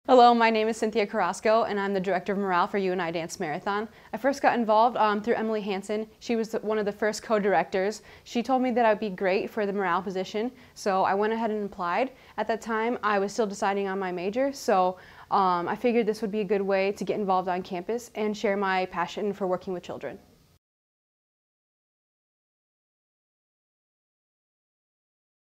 Hello, my name is Cynthia Carrasco and I'm the Director of Morale for UNI Dance Marathon. I first got involved through Emily Hansen. She was one of the first co-directors. She told me that I would be great for the morale position, so I went ahead and applied. At that time, I was still deciding on my major, so I figured this would be a good way to get involved on campus and share my passion for working with children.